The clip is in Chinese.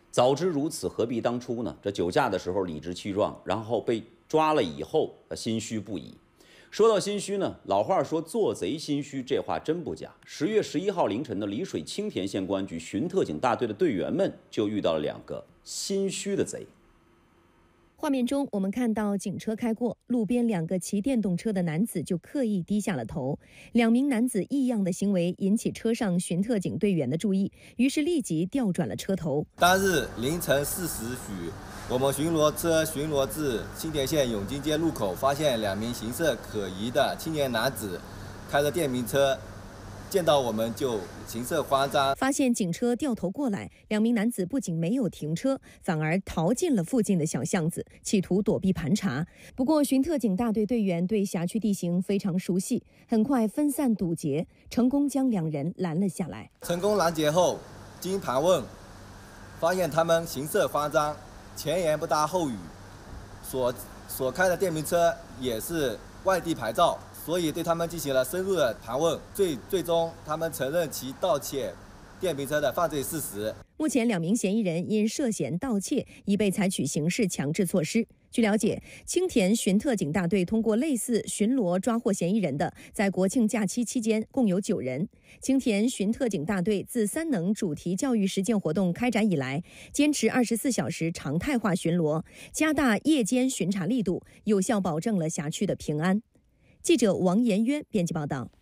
早知如此，何必当初呢？这酒驾的时候理直气壮，然后被抓了以后，心虚不已。说到心虚呢，老话说做贼心虚，这话真不假。10月11号凌晨的丽水青田县公安局巡特警大队的队员们就遇到了2个心虚的贼。 画面中，我们看到警车开过，路边2个骑电动车的男子就刻意低下了头。2名男子异样的行为引起车上巡特警队员的注意，于是立即调转了车头。 当日凌晨4时许，我们巡逻车巡逻至青田县永金街路口，发现2名形色可疑的青年男子开着电瓶车，见到我们就形色慌张。 发现警车掉头过来，2名男子不仅没有停车，反而逃进了附近的小巷子，企图躲避盘查。不过巡特警大队队员对辖区地形非常熟悉，很快分散堵截，成功将2人拦了下来。 成功拦截后，经盘问，发现他们形色慌张，前言不搭后语，所开的电瓶车也是外地牌照，所以对他们进行了深入的盘问，最终他们承认其盗窃电瓶车的犯罪事实。 目前2名嫌疑人因涉嫌盗窃已被采取刑事强制措施。据了解，青田巡特警大队通过类似巡逻抓获嫌疑人的，在国庆假期期间共有9人。青田巡特警大队自3能主题教育实践活动开展以来，坚持24小时常态化巡逻，加大夜间巡查力度，有效保证了辖区的平安。记者王延渊编辑报道。